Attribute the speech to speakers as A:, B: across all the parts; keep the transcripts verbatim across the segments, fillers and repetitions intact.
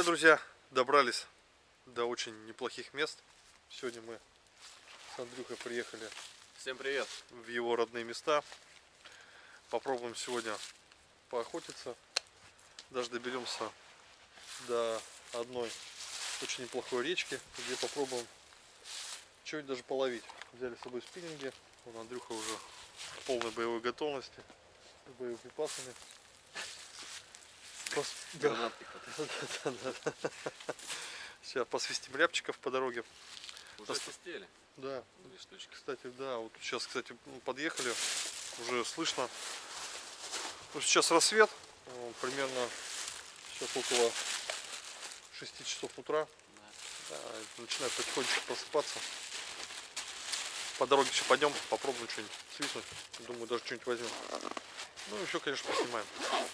A: Привет, друзья! Добрались до очень неплохих мест. Сегодня мы с Андрюхой приехали
B: Всем привет!
A: в его родные места. Попробуем сегодня поохотиться. Даже доберемся до одной очень неплохой речки, где попробуем что-нибудь даже половить. Взяли с собой спиннинги. Вон Андрюха уже в полной боевой готовности, с боеприпасами. Пос... Да. Да, да, да. Сейчас посвистим рябчиков по дороге.
B: Уже
A: Пос...
B: свистели?
A: Да.
B: Две штучки.
A: Кстати, да, вот сейчас, кстати, подъехали, уже слышно. Ну, сейчас рассвет, примерно сейчас около шести часов утра. Да. Да, начинает потихонечку просыпаться. По дороге еще пойдем, попробуем что-нибудь свистнуть. Думаю, даже что-нибудь возьмем. Ну, еще, конечно, поснимаем.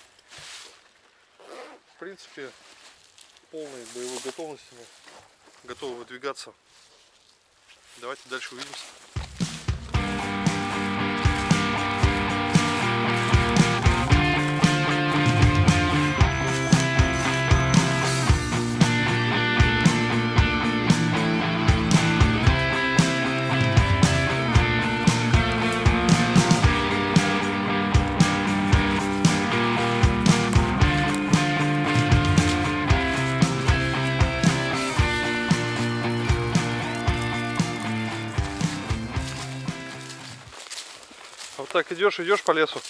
A: В принципе, полной боевой готовности мы готовы выдвигаться. Давайте дальше увидимся. Вот так идешь, идешь по лесу,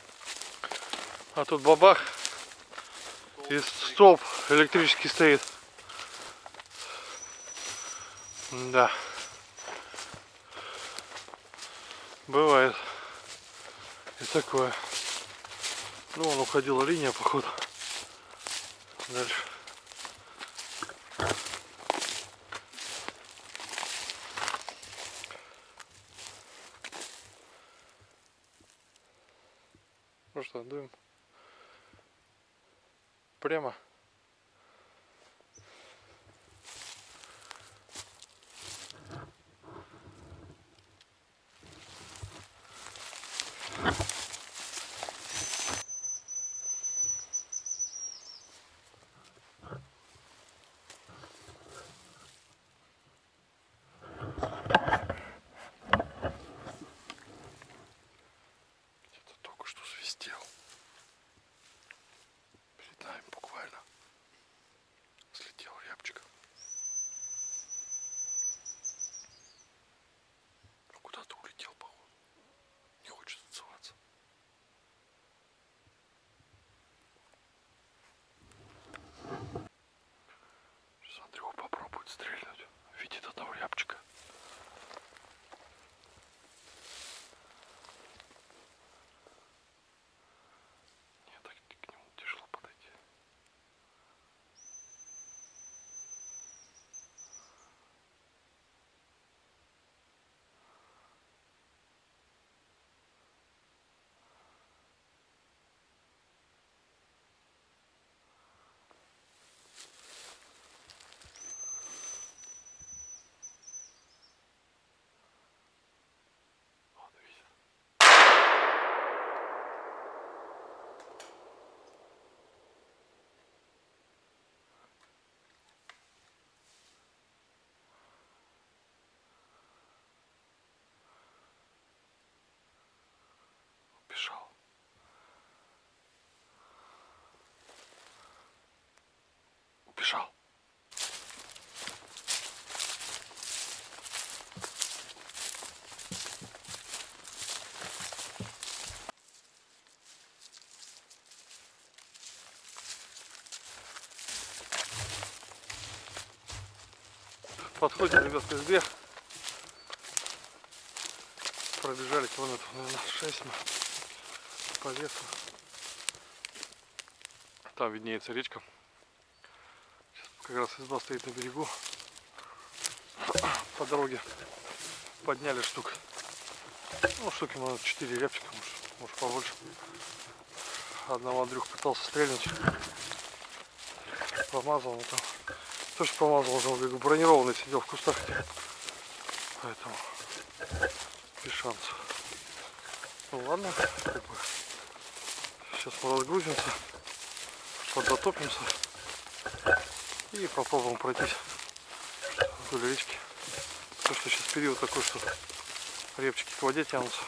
A: а тут бабах, и столб электрический стоит. Да, бывает и такое. Ну, вон уходила линия, походу. Дальше. Ну что, дуем прямо. Где-то только что свистел. Перед нами буквально слетел рябчик. Ну, куда-то улетел, походу. Не хочет отзываться. Сейчас Андрюха попробует стрельнуть. Видит одного рябчика. Нет, так к нему тяжело подойти. Вот, видит. Убежал. Убежал. Подходим, ребят, к избе. Пробежали километров, наверное, шесть мы по лесу. Там виднеется речка. Сейчас как раз изба стоит на берегу. По дороге подняли штук. Ну, штуки, может, четыре рябчика, может, может побольше. Одного Андрюх пытался стрельнуть. Помазал, но там тоже помазал, уже он бронированный сидел в кустах. Поэтому без шансов. Ну ладно, как бы. Сейчас мы разгрузимся, подзатопимся И попробуем пройтись вдоль речки. Потому что сейчас период такой, что репчики к воде тянутся.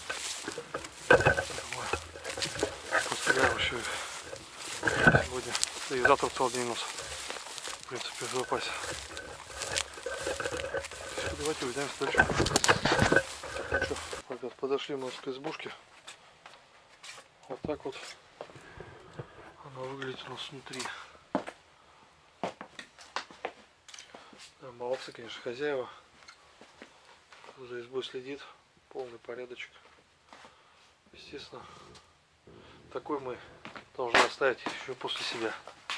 A: Постреляю еще сегодня. Да и завтра целый день у нас, в принципе, в запасе. Давайте уйдем дальше. Ну что, ребят, подошли мы к избушке. Вот так вот она выглядит у нас внутри. Да, молодцы, конечно, хозяева. За избой следит. Полный порядочек. Естественно, такой мы должны оставить еще после себя.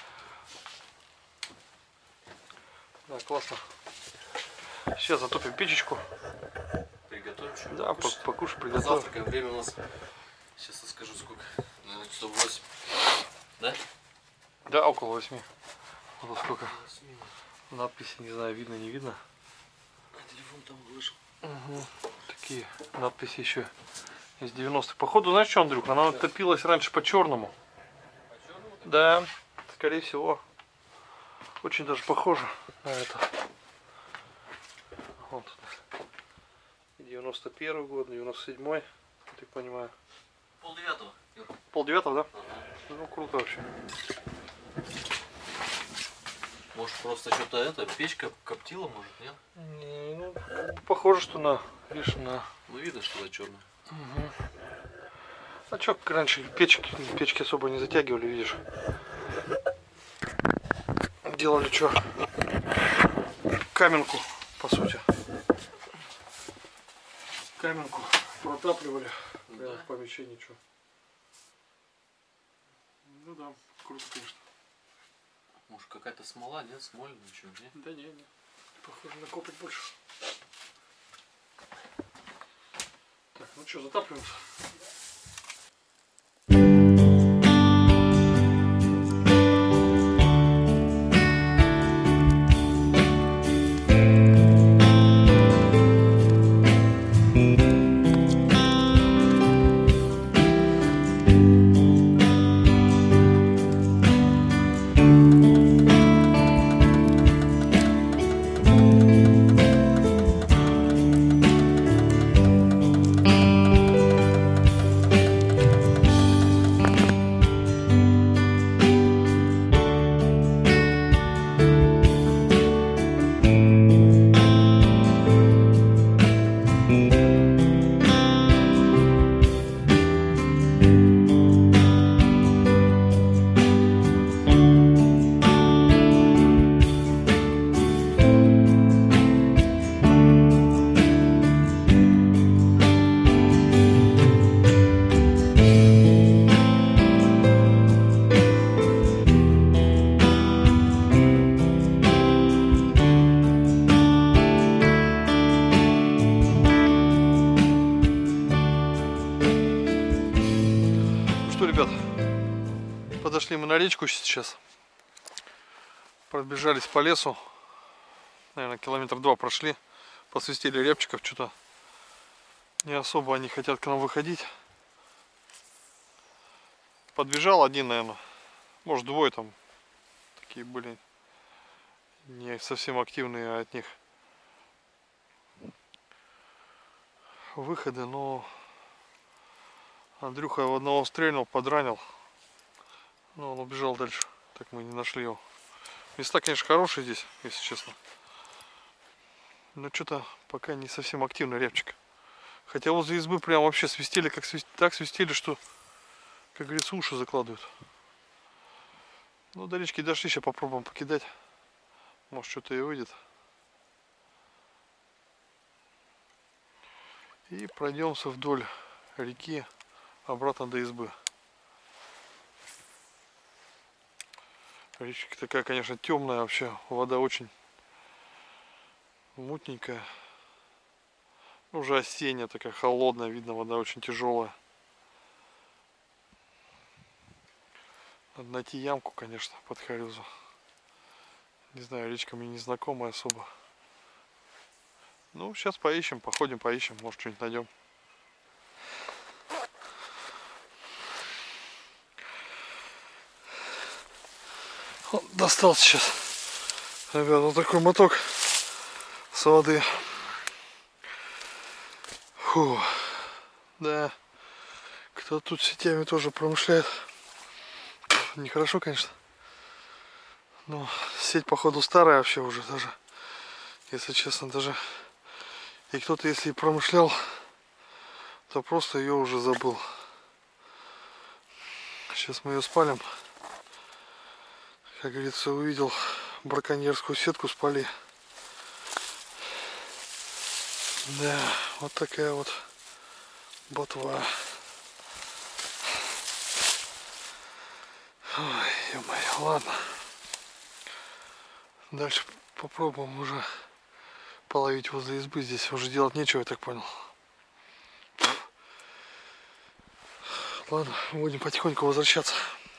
A: Да, классно. Сейчас затопим печечку.
B: Приготовим что-нибудь.
A: Да, покушать, покушать приготовим.
B: Завтракаем. Время у нас, сейчас скажу сколько, наверное, часов восемь. Да?
A: Да, около восьми. Вот сколько. Надписи, не знаю, видно, не видно.
B: А телефон там вышел.
A: Угу. Такие надписи еще из девяностых. Походу, знаешь что, Андрюх, она да. топилась раньше по черному.
B: По черному?
A: Да, скорее всего. Очень даже похоже на это. Вот. девяносто первый год, девяносто седьмой, я так понимаю.
B: Пол девятого.
A: Пол девятого, да?
B: Ага.
A: Ну, круто вообще.
B: Может, просто что-то это, печка коптила, может, нет?
A: Не, ну, похоже, что на, видишь, на...
B: Ну, видно, что это черная.
A: Угу. А чё, раньше печки, печки особо не затягивали, видишь? Делали что? Каменку, по сути. Каменку протапливали прямо в помещении, что. Ну да, круто, конечно.
B: Может, какая-то смола, нет? Смольная, ничего, нет?
A: Да не, не. Похоже на копоть больше. Так, ну что, затапливаемся. Подошли мы на речку сейчас, пробежались по лесу, наверное, километр два прошли, посвистели рябчиков, что-то не особо они хотят к нам выходить. Подбежал один, наверное, может двое там такие были, не совсем активные, а от них выходы, но Андрюха в одного стрельнул, подранил. Но он убежал дальше, так мы не нашли его. Места, конечно, хорошие здесь, если честно. Но что-то пока не совсем активный рябчик. Хотя возле избы прям вообще свистели, как свистели, так свистели, что, как говорится, уши закладывают. Ну, до речки дошли, сейчас попробуем покидать. Может, что-то и выйдет. И пройдемся вдоль реки обратно до избы. Речка такая, конечно, темная вообще, вода очень мутненькая. Уже осенняя, такая холодная, видно, вода очень тяжелая. Надо найти ямку, конечно, под Харюзу. Не знаю, речка мне не знакомая особо. Ну, сейчас поищем, походим, поищем, может, что-нибудь найдем. Достал сейчас Ребята, вот такой моток с воды. Фу. Да. Кто тут сетями тоже промышляет. Нехорошо, конечно. Но сеть, походу, старая вообще уже даже. Если честно, даже. И кто-то, если и промышлял, то просто ее уже забыл. Сейчас мы ее спалим. Как говорится, увидел браконьерскую сетку, спали. Да, вот такая вот ботва. Ой, ё-моё, ладно. Дальше попробуем уже половить возле избы. Здесь уже делать нечего, я так понял. Ладно, будем потихоньку возвращаться.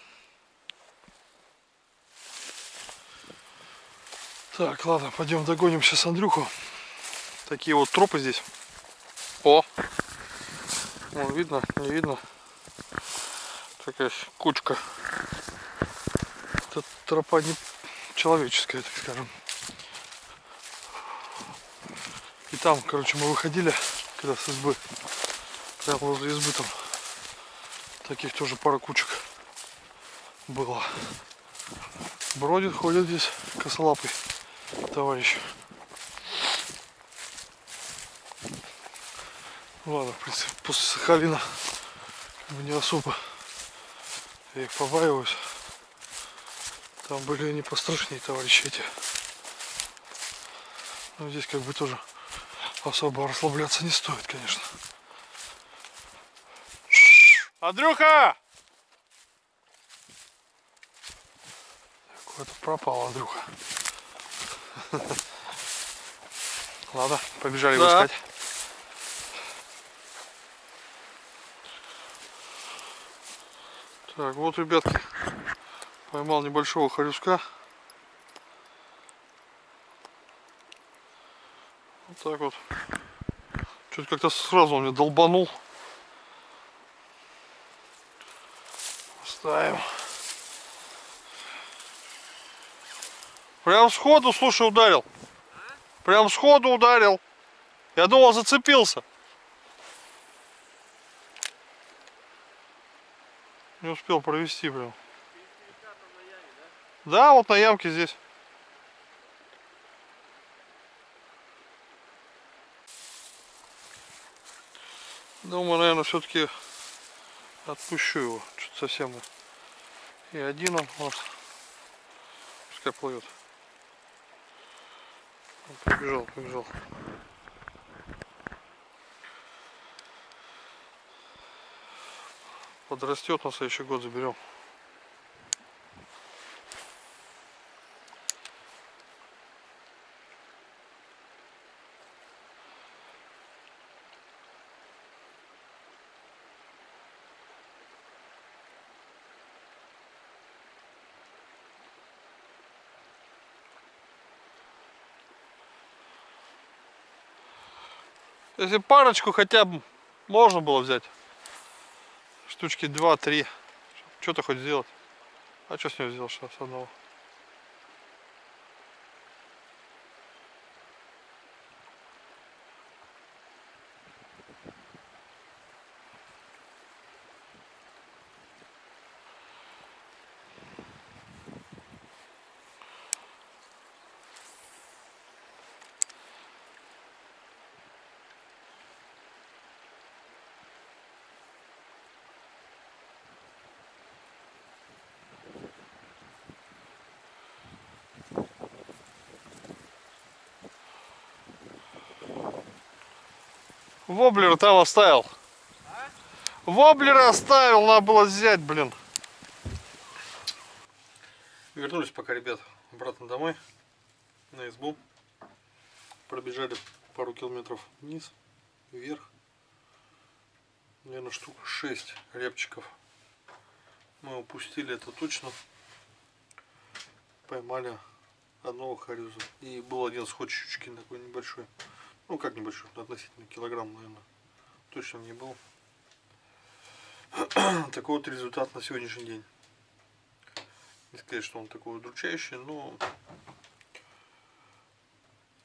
A: Так, ладно, пойдем догоним сейчас Андрюху. Такие вот тропы здесь. О! Вон, видно, не видно. Такая кучка. Это тропа не человеческая, так скажем. И там, короче, мы выходили, когда с избы. Прямо возле избы там. Таких тоже пара кучек было. Бродит, ходит здесь косолапый товарищ. Ладно, в принципе, после Сахалина не особо я их побаиваюсь. Там были не пострашнее товарищи эти. Но здесь как бы тоже особо расслабляться не стоит, конечно. Андрюха! Куда-то пропал Андрюха. Ладно, побежали его искать. Так, вот, ребятки, поймал небольшого хорюска. Вот так вот. Что-то как-то сразу он мне долбанул. Ставим. Прям сходу, слушай, ударил. Прям сходу ударил. Я думал, зацепился. Не успел провести прям. Да, вот на ямке здесь. Думаю, наверное, все-таки отпущу его. Что-то совсем. И один он, вот. Пускай плывет. Он побежал, побежал. Подрастет, на следующий год заберем. Если парочку хотя бы можно было взять. Штучки два-три. Что-то хоть сделать. А что с него сделал, что с одного? Воблер там оставил. А? Воблера оставил, надо было взять, блин. Вернулись пока, ребят, обратно домой, на избу. Пробежали пару километров вниз, вверх. Наверное, штук шесть рябчиков мы упустили, это точно. Поймали одного хорюза. И был один сход щучки такой небольшой. Ну как небольшой, относительно килограмм, наверное. Точно не был. Такой вот результат на сегодняшний день. Не сказать, что он такой удручающий, но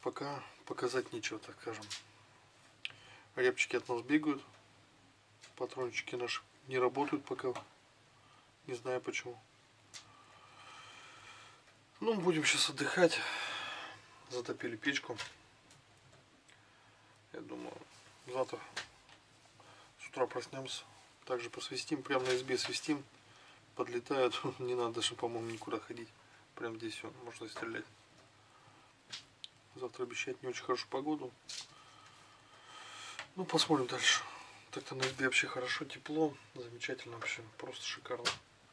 A: пока показать нечего, так скажем. Рябчики от нас бегают. Патрончики наши не работают пока. Не знаю почему. Ну, будем сейчас отдыхать. Затопили печку. Я думаю, завтра с утра проснемся. Также посвистим. Прямо на избе свистим. Подлетают. Не надо даже, по-моему, никуда ходить. Прям здесь все, можно стрелять. Завтра обещать не очень хорошую погоду. Ну, посмотрим дальше. Так-то на избе вообще хорошо, тепло. Замечательно вообще. Просто шикарно.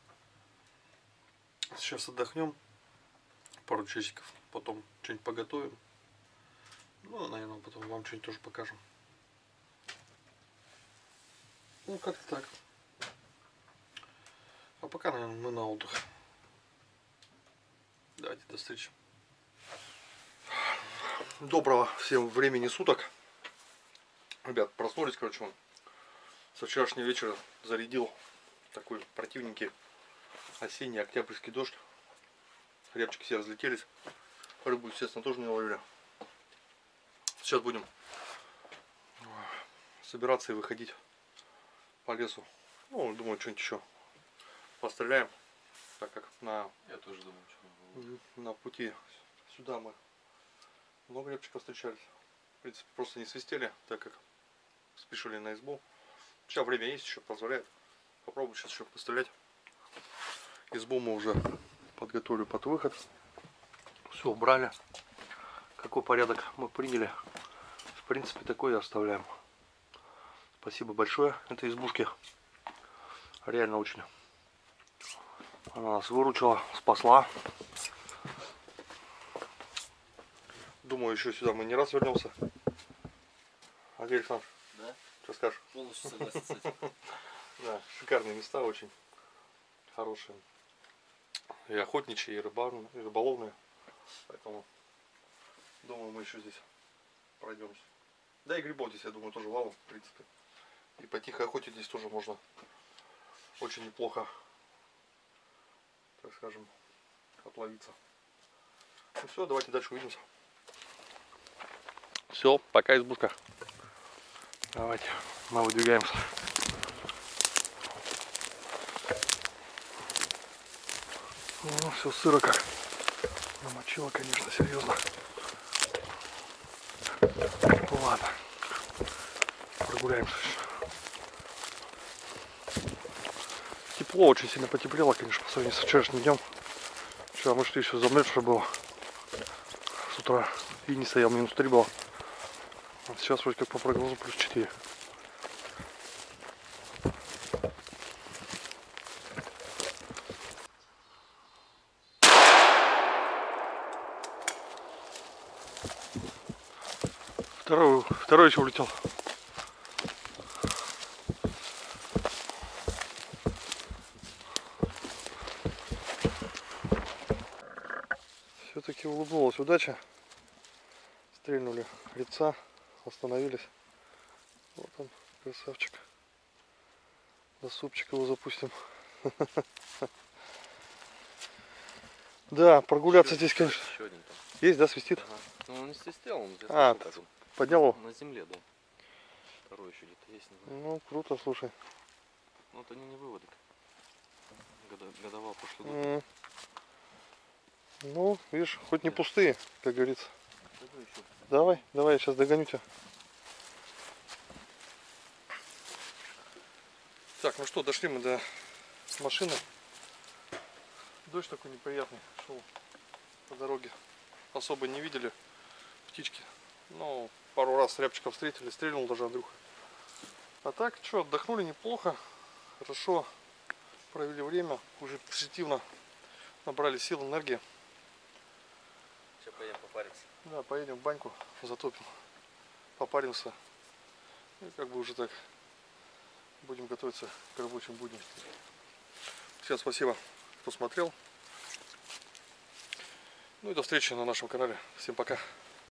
A: Сейчас отдохнем. Пару часиков. Потом что-нибудь поготовим. Ну, наверное, потом вам что-нибудь тоже покажем. Ну, как-то так. А пока, наверное, мы на отдых. Давайте, до встречи. Доброго всем времени суток. Ребят, проснулись, короче, он со вчерашнего вечера зарядил такой противненький осенний октябрьский дождь. Рябчики все разлетелись. Рыбу, естественно, тоже не ловили. Сейчас будем собираться и выходить по лесу. Ну, думаю, что-нибудь еще постреляем. Так как на,
B: Я тоже думаю, что
A: на пути сюда мы много рябчиков встречались. В принципе, просто не свистели, так как спешили на избу. Сейчас время есть, еще позволяет. Попробую сейчас еще пострелять. Избу мы уже подготовили под выход. Все убрали. Какой порядок мы приняли. В принципе, такой и оставляем. Спасибо большое этой избушке. Реально очень. Она нас выручила, спасла. Думаю, еще сюда мы не раз вернемся. Андрей Александрович,
B: да?
A: что скажешь?
B: Полностью согласен с этим.
A: Да, шикарные места, очень хорошие. И охотничьи, и, рыбар... и рыболовные. Поэтому, думаю, мы еще здесь пройдемся. Да и грибов здесь, я думаю, тоже валом, в принципе. И по тихой охоте здесь тоже можно очень неплохо, так скажем, отловиться. Ну все, давайте дальше увидимся. Все, пока, избушка. Давайте, мы выдвигаемся. Ну, все сыро как. Намочило, конечно, серьезно. Ну ладно. Прогуляемся еще. Тепло, очень сильно потеплело, конечно, по сравнению с вчерашним днем. Вчера мы шли, еще замерзшее было. С утра и не стоял, минус три было. А сейчас вроде как по прогнозу плюс четыре. Второй, второй еще улетел. Все-таки улыбнулась удача. Стрельнули лица, остановились. Вот он, красавчик. На супчик его запустим. Да, прогуляться здесь, конечно.
B: Еще один там.
A: Есть, да, свистит?
B: Ага. Ну он не свистел, он здесь
A: А,
B: так он.
A: поднял его?
B: На земле, да. Второй еще где-то есть, не знаю.
A: Ну, круто, слушай.
B: Ну вот они не выводок. Года, годовал прошлый год.
A: М. Ну, видишь, хоть не пустые, как говорится.
B: Давай еще.
A: Давай, давай, я сейчас догоню тебя. Так, ну что, дошли мы до машины. Дождь такой неприятный шел по дороге. Особо не видели птички. Но пару раз рябчиков встретили, стрельнул даже Андрюха. А так, что, отдохнули неплохо. Хорошо провели время. Уже позитивно набрали сил, энергии.
B: Сейчас поедем попаримся.
A: Да, поедем в баньку, затопим, попаримся. И как бы уже так будем готовиться к рабочим будням. Всем спасибо, кто смотрел. Ну и до встречи на нашем канале. Всем пока.